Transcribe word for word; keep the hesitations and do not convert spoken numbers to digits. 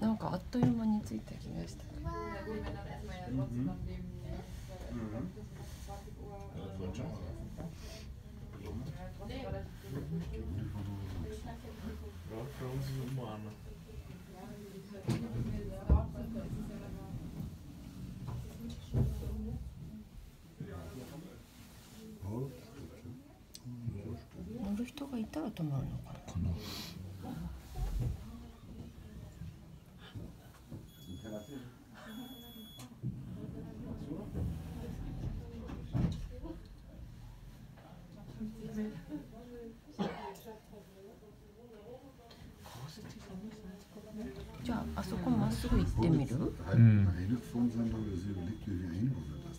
なんかあっという間に着いた気がした。乗る人がいたら止まるのかな。じゃああそこまっすぐ行ってみる？ うん。